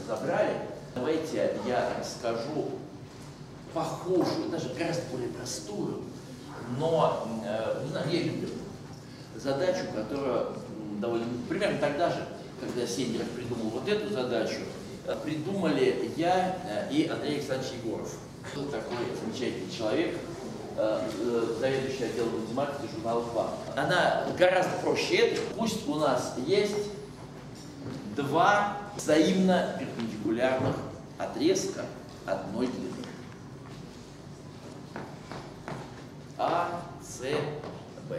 разобрали. Давайте я расскажу похожую, даже гораздо более простую, но, не знаю, я люблю задачу, которая довольно, примерно тогда же, когда Сенделев придумал вот эту задачу, придумали я и Андрей Александрович Егоров. Был такой замечательный человек, заведующий отделом математики журнала «Два». Она гораздо проще этой. Пусть у нас есть два взаимно перпендикулярных отрезка одной длины. А, С, Б.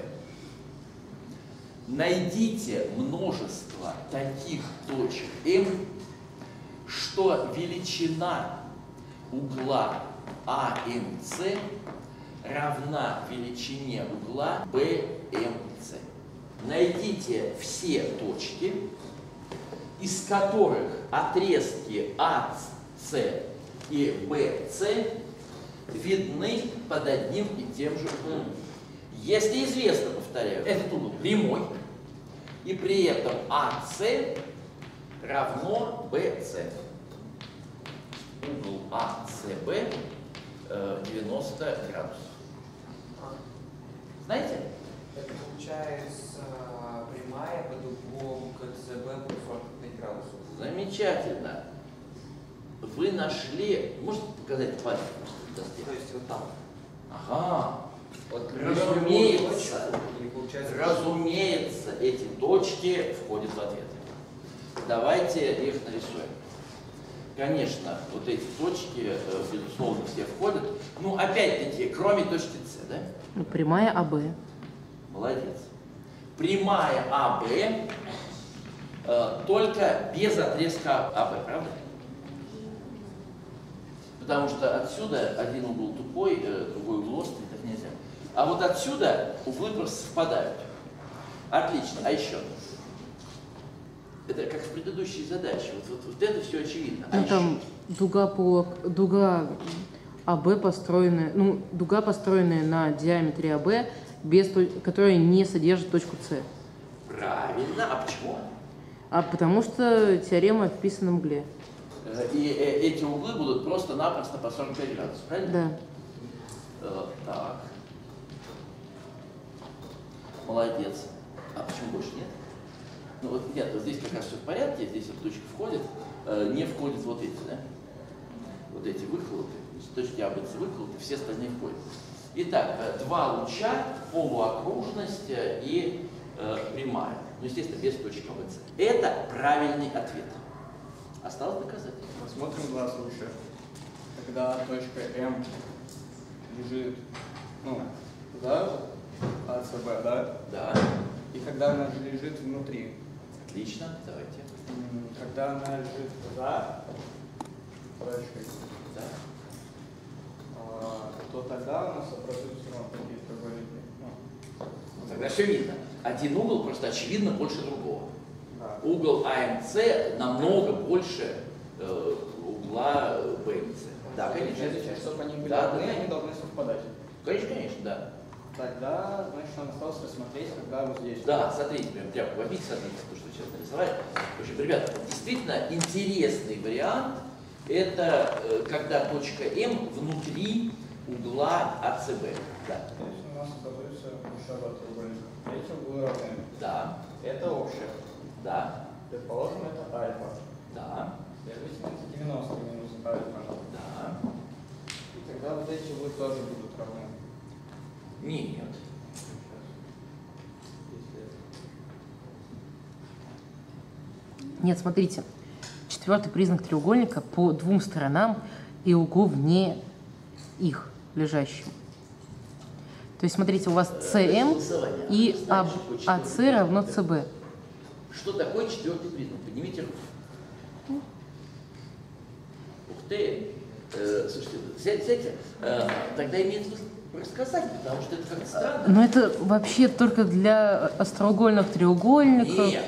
Найдите множество таких точек М, что величина угла АМС равна величине угла БМС. Найдите все точки, из которых отрезки АС и БС видны под одним и тем же углом. Если известно, повторяю, этот угол прямой, и при этом АС равно БС. Угол АСБ 90 градусов. Знаете? Это получается прямая под углом КЦБ будет 45 градусов. Замечательно. Вы нашли, можете показать палец? То есть вот там. Ага. Вот разумеется, эти точки входят в ответ. Давайте их нарисуем. Конечно, вот эти точки, безусловно, все входят. Ну, опять-таки, кроме точки С, да? Ну, прямая АБ. Молодец. Прямая АБ, только без отрезка АБ, правда? Потому что отсюда один угол тупой, другой угол острый, так нельзя. А вот отсюда углы просто совпадают. Отлично. А еще? Это как в предыдущей задаче. Вот это все очевидно. А ну, там дуга АБ построенная, ну, дуга, построенная на диаметре АБ, которая не содержит точку С. Правильно. А почему? А потому что теорема вписана в угле. И эти углы будут просто-напросто по 45 градусов, правильно? Да. Так. Молодец. А почему больше нет? Ну вот нет, вот здесь как раз все в порядке, здесь вот точка входит, не входят вот эти, да? Вот эти выхлопы, точки АБЦ выхлопы, все остальные входят. Итак, два луча, полуокружность и прямая. Ну, естественно, без точки АБЦ. Это правильный ответ. Осталось доказать. Посмотрим два случая. Когда точка М лежит, ну, за АСБ, да? Да. И когда она же лежит внутри. Отлично, давайте. Когда она лежит за точкой, Да. то тогда у нас образуются такие треугольники. Ну, тогда все видно. Один угол просто очевидно больше другого. Да. Угол АМС намного больше угла БМС. Да, конечно. Чтобы они были Да, равны, да. они должны совпадать. Конечно, конечно, да. Тогда, значит, нам осталось рассмотреть, когда вот здесь. Да, смотрите, прям тряпку возьмите, смотрите, то, что вы сейчас нарисовали. В общем, ребята, действительно интересный вариант. Это когда точка М внутри угла АЦБ. Да. То есть у нас образуется еще два треугольника. Эти углы равны. Да. Это общее. Да. Предположим, это альфа. Да. Следовательно, это 90 минус альфа. Да. И тогда вот эти углы тоже будут равны. Нет. Нет, смотрите. Четвертый признак треугольника по двум сторонам и углу вне их лежащим. То есть, смотрите, у вас СМ и АС равно СБ. Что такое четвертый признак? Поднимите руку. Ух ты! Слушайте, сядьте. Тогда имеет смысл рассказать, потому что это как-то странно. Но это вообще только для остроугольных треугольников. Нет.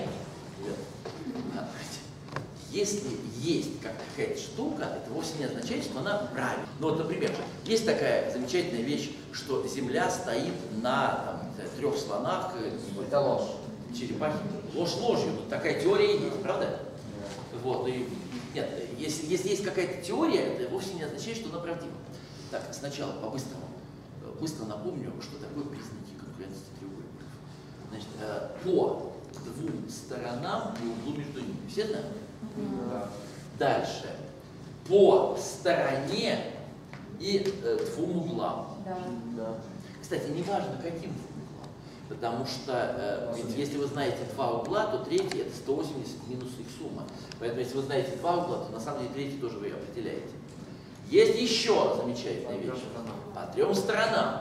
Если есть какая-то штука, это вовсе не означает, что она правильная. Ну вот, например, есть такая замечательная вещь, что Земля стоит на там, 3 слонах. Это ложь. Черепахи. Ложь ложью. Тут такая теория есть, правда? Вот, и Нет, если есть какая-то теория, это вовсе не означает, что она правдива. Так, сначала по-быстрому. Быстро напомню, что такое признаки конкурентности треугольников. Значит, по двум сторонам и углу между ними. Все знают? Да. Дальше. По стороне и двум углам. Да. Кстати, не важно, каким двум углам. Потому что ведь если вы знаете два угла, то третий это 180 минус их сумма. Поэтому если вы знаете два угла, то на самом деле третий тоже вы определяете. Есть еще замечательная вещь. По трем сторонам.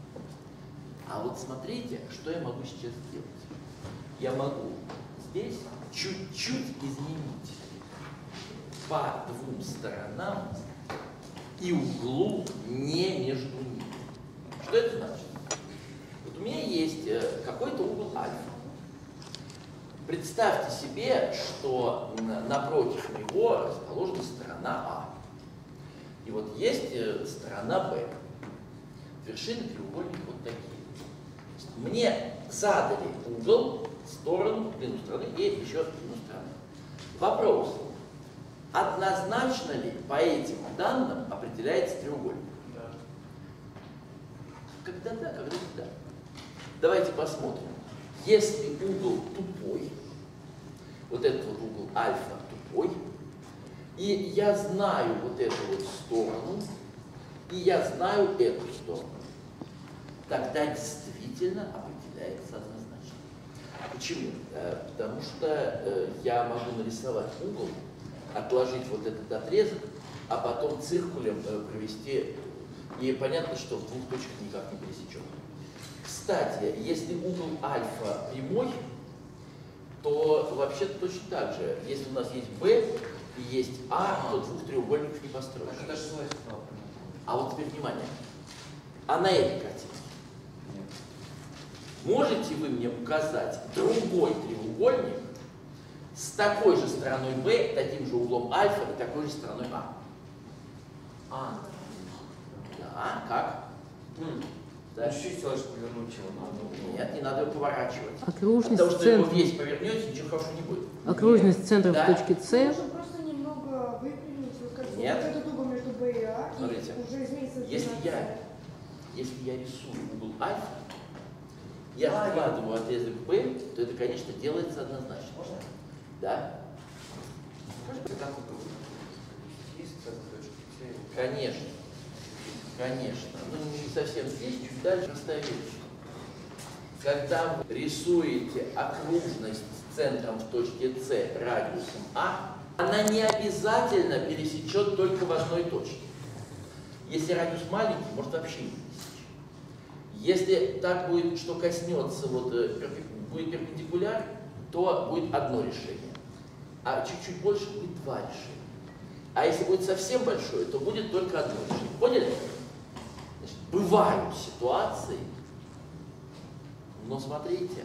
А вот смотрите, что я могу сейчас сделать. Я могу здесь чуть-чуть изменить по двум сторонам и углу не между ними. Что это значит? Вот у меня есть какой-то угол альфа. Представьте себе, что напротив него расположена сторона А. И вот есть сторона Б. Вершины треугольника вот такие. Мне задали угол, сторону, длину стороны и еще длину стороны. Вопрос. Однозначно ли по этим данным определяется треугольник? Да. Когда да, когда не да. Давайте посмотрим. Если угол тупой, вот этот вот угол альфа тупой, и я знаю вот эту вот сторону, и я знаю эту сторону, тогда действительно определяется однозначно. Почему? Потому что я могу нарисовать угол, отложить вот этот отрезок, а потом циркулем провести, и понятно, что в двух точках никак не пересечем. Кстати, если угол альфа прямой, то вообще-то точно так же. Если у нас есть B и есть А, то двух треугольников не построишь. Это даже свойство. А вот теперь внимание. А на этой картинке можете вы мне указать другой треугольник с такой же стороной B, таким же углом альфа и такой же стороной А? Да, как? Да. Чуть-чуть всего лишь повернуть его надо. Нет, не надо его поворачивать. Окружность Потому что его центра. весь повернете, ничего хорошего не будет. Окружность центра Да. в точке С. Можно просто немного выпрямить, вот как Нет. вот этот угол между Б и А, Смотрите, и уже изменится Если я рисую угол альфа, я вкладываю отрезок B, то это, конечно, делается однозначно. Можно? Да? Так вот есть точки С. Конечно. Конечно. Ну, не совсем здесь, чуть дальше простая вещь. Когда вы рисуете окружность с центром в точке С радиусом А, она не обязательно пересечет только в одной точке. Если радиус маленький, может вообще не пересечь. Если так будет, что коснется, вот, будет перпендикуляр, то будет одно решение. А чуть-чуть больше будет два решения. А если будет совсем большое, то будет только одно решение. Поняли? Значит, бывают ситуации, но смотрите,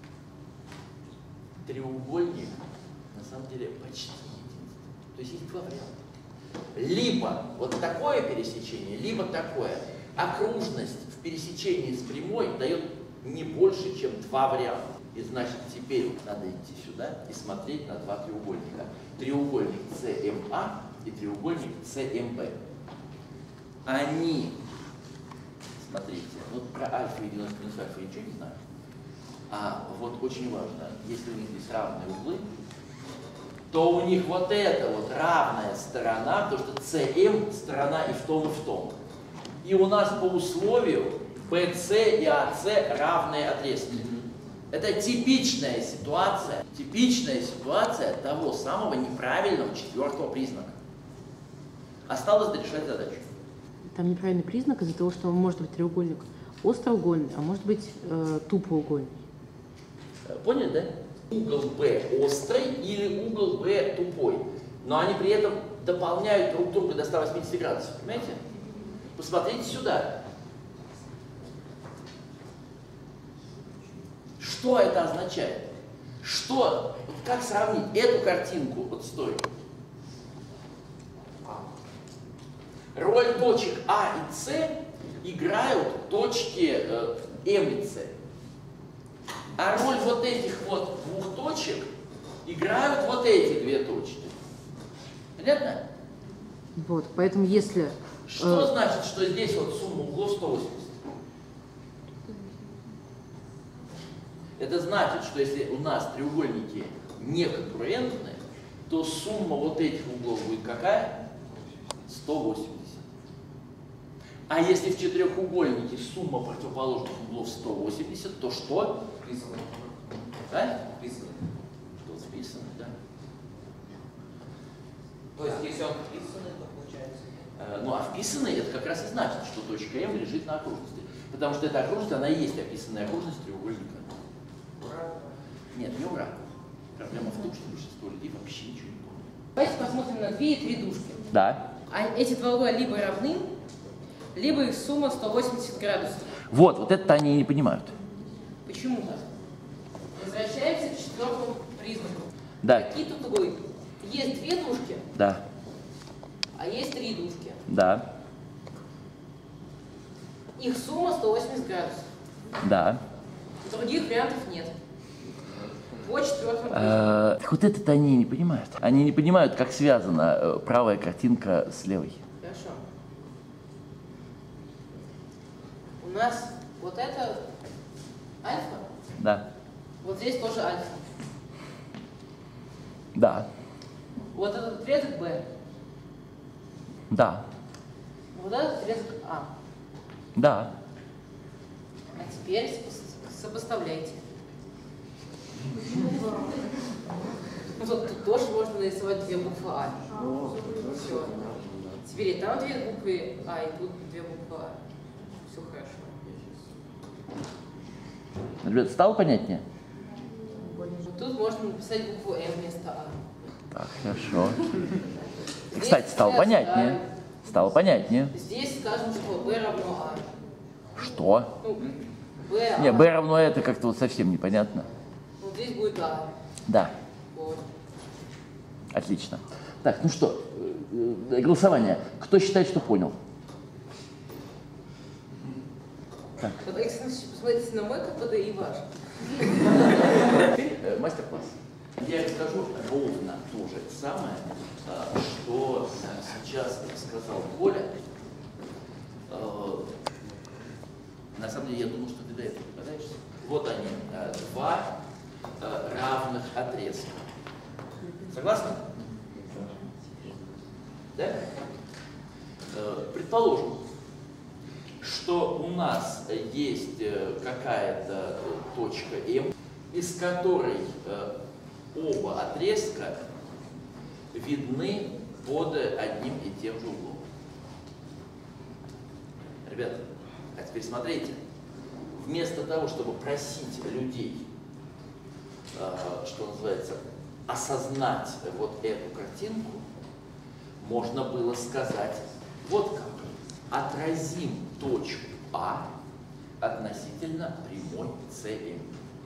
треугольник на самом деле почти единственный. То есть есть два варианта. Либо вот такое пересечение, либо такое. Окружность в пересечении с прямой дает не больше, чем два варианта. И значит, теперь надо идти сюда и смотреть на два треугольника. Треугольник CMA и треугольник CMB. Они, смотрите, вот про альфа и 90 минус альфа я ничего не знаю. А вот очень важно, если у них здесь равные углы, то у них вот эта вот равная сторона, потому что CM сторона и в том. И у нас по условию BC и AC равные отрезки. Это типичная ситуация того самого неправильного четвертого признака. Осталось дорешать задачу. Там неправильный признак из-за того, что может быть треугольник остроугольный, а может быть тупоугольный. Поняли, да? Угол B острый или угол B тупой. Но они при этом дополняют друг друга до 180 градусов. Понимаете? Посмотрите сюда. Что это означает? Что? Вот как сравнить эту картинку вот с той? Роль точек А и С играют точки М и С. А роль вот этих вот двух точек играют вот эти две точки. Понятно? Вот, поэтому если... Что значит, что здесь вот сумма углов 180? Это значит, что если у нас треугольники неконкурентны, то сумма вот этих углов будет какая? 180. А если в четырехугольнике сумма противоположных углов 180, то что? Вписано. А? Вписано. Тут вписано, да. То есть, если он вписанный, то получается. Ну а вписанный это как раз и значит, что точка М лежит на окружности. Потому что эта окружность, она и есть описанная окружность треугольника. Ура! Нет, не ура. Проблема в том, что большинство людей вообще ничего не помнят. Давайте посмотрим на 2 и 3 дужки. Да. Эти два угла либо равны, либо их сумма 180 градусов. Вот это они и не понимают. Почему так? Возвращаемся к четвертому признаку. Да. Какие тут углы? Есть 2 дужки, Да. а есть 3 дужки. Да. Их сумма 180 градусов. Да. Других вариантов нет. По четвертому признаку. Вот это они не понимают. Они не понимают, как связана правая картинка с левой. Хорошо. У нас вот это альфа, Да. вот здесь тоже альфа. Да. Вот этот отрезок Б, Да. вот этот отрезок А. Да. А теперь сопоставляйте. Ну, тут тоже можно нарисовать 2 буквы А. Все. Теперь и там 2 буквы А, и тут 2 буквы А. Все хорошо. Ребят, стало понятнее? Тут можно написать букву М вместо А. Так, хорошо. Здесь Кстати, стало я понятнее. ставлю. Стало понятнее. Здесь скажем, что B равно А. Что? Ну, B, А. Не, b равно это как-то вот совсем непонятно. Вот здесь будет А. Да, Вот. отлично. Так, ну что, голосование. Кто считает, что понял? Так. Вот, Александр, посмотрите на мой КПД и ваш. Мастер-класс. Я расскажу ровно то же самое, что сейчас сказал Коля. На самом деле, я думал, что ты до этого догадаешься. Вот они, 2 равных отрезка. Согласны? Да? Предположим, что у нас есть какая-то точка М, из которой оба отрезка видны под одним и тем же углом. Ребята, а теперь смотрите. Вместо того, чтобы просить людей, что называется, осознать вот эту картинку, можно было сказать вот как. Отразим точку А относительно прямой CM.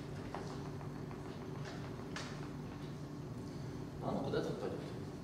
Она куда-то попадет.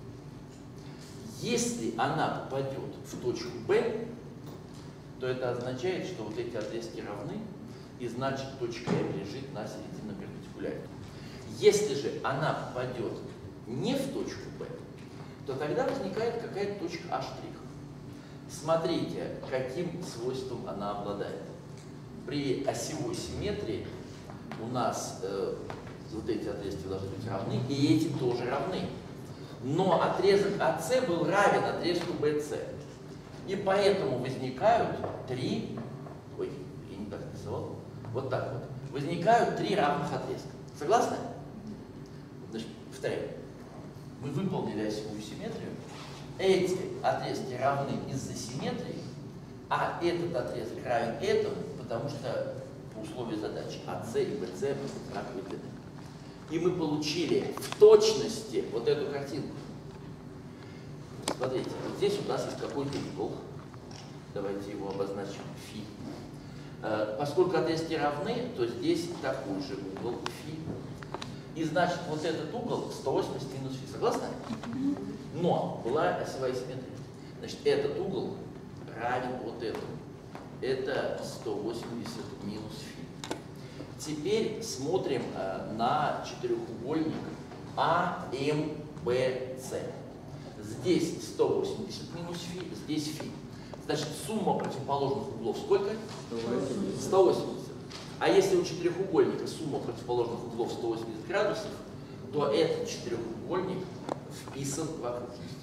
Если она попадет в точку Б, то это означает, что вот эти отрезки равны, и значит точка М лежит на серединном перпендикуляре. Если же она попадет не в точку Б, то тогда возникает какая-то точка А'. Смотрите, каким свойством она обладает. При осевой симметрии у нас вот эти отрезки должны быть равны, и эти тоже равны. Но отрезок АС был равен отрезку БС. И поэтому возникают 3, ой, я не так нарисовал, вот так вот, возникают 3 равных отрезка. Согласны? Значит, повторяю. Мы выполнили осевую симметрию. Эти отрезки равны из-за симметрии, а этот отрезок равен этому, потому что по условию задачи АС и БС одинаковой длины. И мы получили в точности вот эту картинку. Смотрите, вот здесь у нас есть какой-то угол. Давайте его обозначим φ. Поскольку отрезки равны, то здесь такой же угол φ. И значит, вот этот угол 180 минус φ. Согласны? Но была осевая симметрия. Значит, этот угол равен вот этому. Это 180 минус φ. Теперь смотрим на четырехугольник АМБС. Здесь 180 минус фи, здесь фи. Значит, сумма противоположных углов сколько? 180. А если у четырехугольника сумма противоположных углов 180 градусов, то этот четырехугольник вписан в окружность.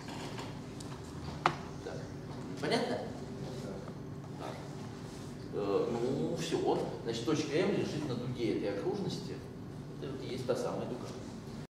Так. Понятно? Так. Ну, все. Значит, точка М лежит на дуге этой окружности. Это вот и есть та самая дуга.